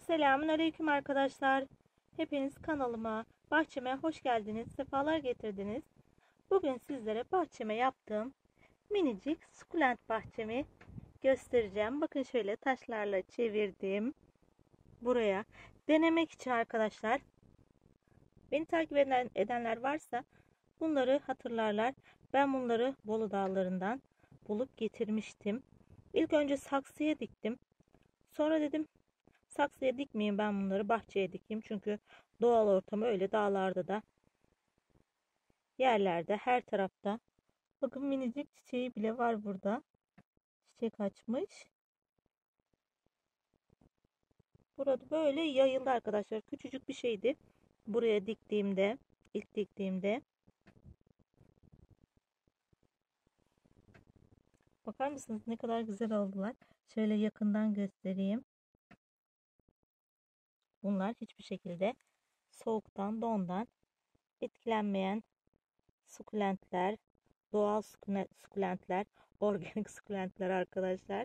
Selamünaleyküm arkadaşlar. Hepiniz kanalıma, bahçeme hoş geldiniz, sefalar getirdiniz. Bugün sizlere bahçeme yaptığım minicik sukulent bahçemi göstereceğim. Bakın şöyle taşlarla çevirdim buraya. Denemek için arkadaşlar. Beni takip edenler varsa bunları hatırlarlar. Ben bunları Bolu Dağları'ndan bulup getirmiştim. İlk önce saksıya diktim. Sonra dedim saksıya dikmeyeyim, ben bunları bahçeye dikeyim. Çünkü doğal ortamı öyle dağlarda da, yerlerde, her tarafta. Bakın minicik çiçeği bile var burada. Çiçek açmış. Burada böyle yayıldı arkadaşlar. Küçücük bir şeydi. Buraya diktiğimde, ilk diktiğimde. Bakar mısınız ne kadar güzel oldular. Şöyle yakından göstereyim. Bunlar hiçbir şekilde soğuktan, dondan etkilenmeyen sukulentler, doğal sukulentler, organik sukulentler arkadaşlar.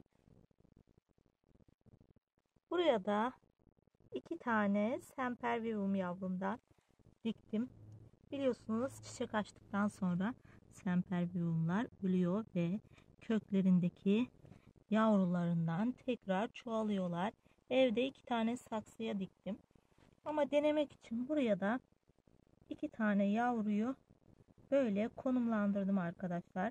Buraya da 2 tane sempervivum yavrumdan diktim. Biliyorsunuz çiçek açtıktan sonra sempervivumlar ölüyor ve köklerindeki yavrularından tekrar çoğalıyorlar. Evde 2 tane saksıya diktim. Ama denemek için buraya da 2 tane yavruyu böyle konumlandırdım arkadaşlar.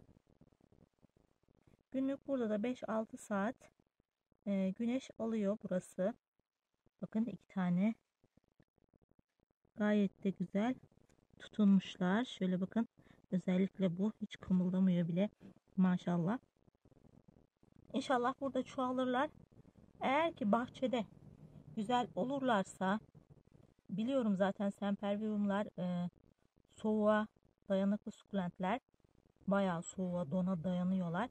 Günlük burada da 5-6 saat güneş alıyor burası. Bakın 2 tane gayet de güzel tutunmuşlar. Şöyle bakın, özellikle bu hiç kımıldamıyor bile, maşallah. İnşallah burada çoğalırlar. Eğer ki bahçede güzel olurlarsa, biliyorum zaten sempervivumlar soğuğa dayanıklı sukulentler, bayağı soğuğa, dona dayanıyorlar.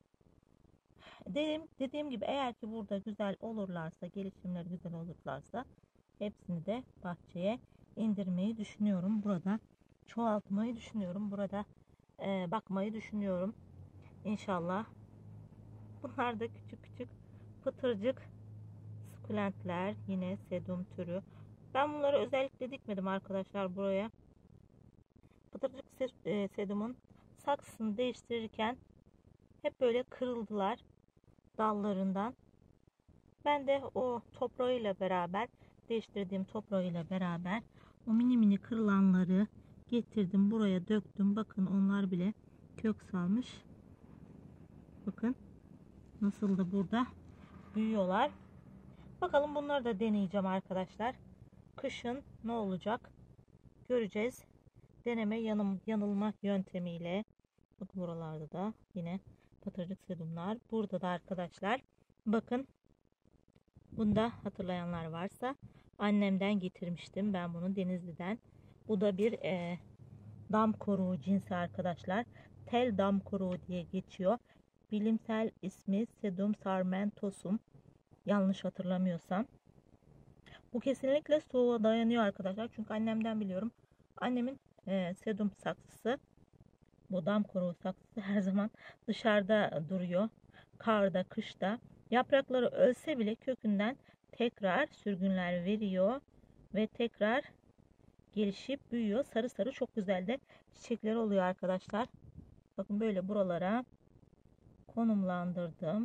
Dediğim gibi eğer ki burada güzel olurlarsa, gelişimleri güzel olurlarsa hepsini de bahçeye indirmeyi düşünüyorum. Burada çoğaltmayı düşünüyorum. Burada bakmayı düşünüyorum. İnşallah. Bunlar da küçük küçük pıtırcık sukulentler. Yine sedum türü. Ben bunları özellikle dikmedim arkadaşlar buraya. Pıtırcık sedumun saksısını değiştirirken hep böyle kırıldılar dallarından. Ben de o toprağıyla beraber, değiştirdiğim toprağıyla beraber o mini mini kırılanları getirdim buraya döktüm. Bakın onlar bile kök salmış. Bakın nasıl da burada büyüyorlar. Bakalım, bunları da deneyeceğim arkadaşlar. Kışın ne olacak göreceğiz. Deneme yanılma yöntemiyle. Bakın buralarda da yine pıtırcık sedumlar. Burada da arkadaşlar bakın, bunda hatırlayanlar varsa annemden getirmiştim ben bunu Denizli'den. Bu da bir dam koruğu cinsi arkadaşlar. Tel dam koruğu diye geçiyor. Bilimsel ismi Sedum sarmentosum. Yanlış hatırlamıyorsam. Bu kesinlikle soğuğa dayanıyor arkadaşlar. Çünkü annemden biliyorum. Annemin sedum saksısı, bu dam koruğu saksısı her zaman dışarıda duruyor. Karda, kışta. Yaprakları ölse bile kökünden tekrar sürgünler veriyor ve tekrar gelişip büyüyor. Sarı sarı çok güzel de çiçekleri oluyor arkadaşlar. Bakın böyle buralara konumlandırdım.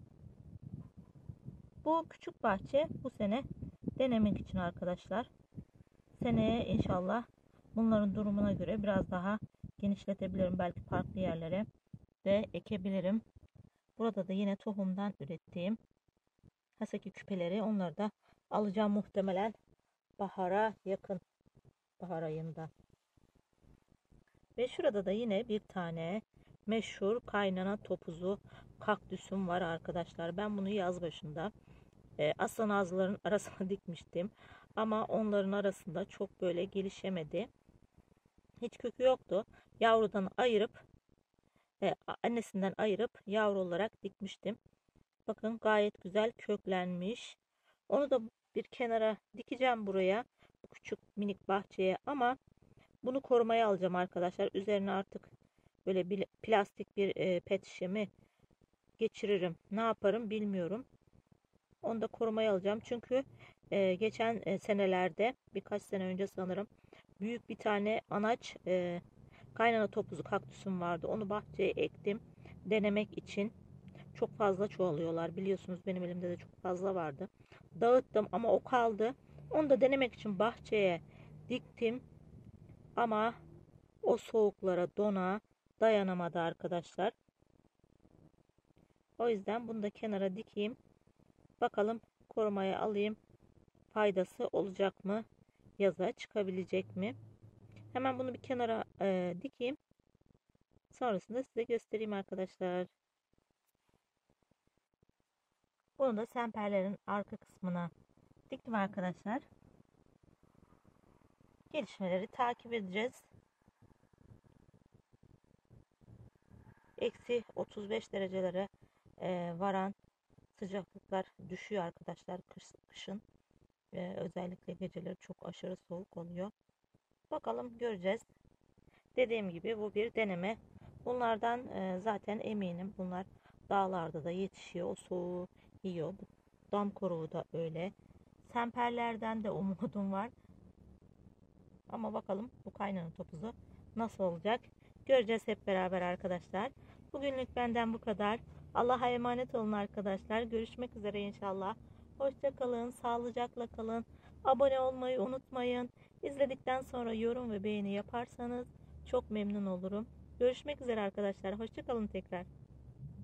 Bu küçük bahçe bu sene denemek için arkadaşlar. Seneye inşallah bunların durumuna göre biraz daha genişletebilirim. Belki farklı yerlere de ekebilirim. Burada da yine tohumdan ürettiğim haseki küpeleri, onları da alacağım muhtemelen bahara yakın, bahar ayında. Ve şurada da yine bir tane meşhur kaynana topuzu kaktüsüm var arkadaşlar. Ben bunu yaz başında aslan ağzıların arasına dikmiştim. Ama onların arasında çok böyle gelişemedi. Hiç kökü yoktu. Yavrudan ayırıp annesinden ayırıp yavru olarak dikmiştim. Bakın gayet güzel köklenmiş. Onu da bir kenara dikeceğim buraya. Bu küçük minik bahçeye, ama bunu korumaya alacağım arkadaşlar. Üzerine artık böyle bir plastik bir pet şişe mi geçiririm, ne yaparım bilmiyorum. Onu da korumaya alacağım. Çünkü geçen senelerde, birkaç sene önce sanırım, büyük bir tane anaç kaynana topuzu kaktüsüm vardı. Onu bahçeye ektim denemek için. Çok fazla çoğalıyorlar. Biliyorsunuz benim elimde de çok fazla vardı. Dağıttım ama o kaldı. Onu da denemek için bahçeye diktim. Ama o soğuklara, dona dayanamadı arkadaşlar. O yüzden bunu da kenara dikeyim. Bakalım korumaya alayım. Faydası olacak mı? Yaza çıkabilecek mi? Hemen bunu bir kenara dikeyim. Sonrasında size göstereyim arkadaşlar. Bunu da semperlerin arka kısmına diktim arkadaşlar. Gelişmeleri takip edeceğiz. Eksi 35 derecelere varan sıcaklıklar düşüyor arkadaşlar kışın. Özellikle geceleri çok aşırı soğuk oluyor. Bakalım göreceğiz. Dediğim gibi bu bir deneme. Bunlardan zaten eminim. Bunlar dağlarda da yetişiyor. O soğuğu yiyor. Bu dam koruğu da öyle. Semperlerden de umudum var. Ama bakalım bu kaynana topuzu nasıl olacak? Göreceğiz hep beraber arkadaşlar. Bugünlük benden bu kadar. Allah'a emanet olun arkadaşlar. Görüşmek üzere inşallah. Hoşça kalın, sağlıcakla kalın. Abone olmayı unutmayın. İzledikten sonra yorum ve beğeni yaparsanız çok memnun olurum. Görüşmek üzere arkadaşlar. Hoşça kalın tekrar.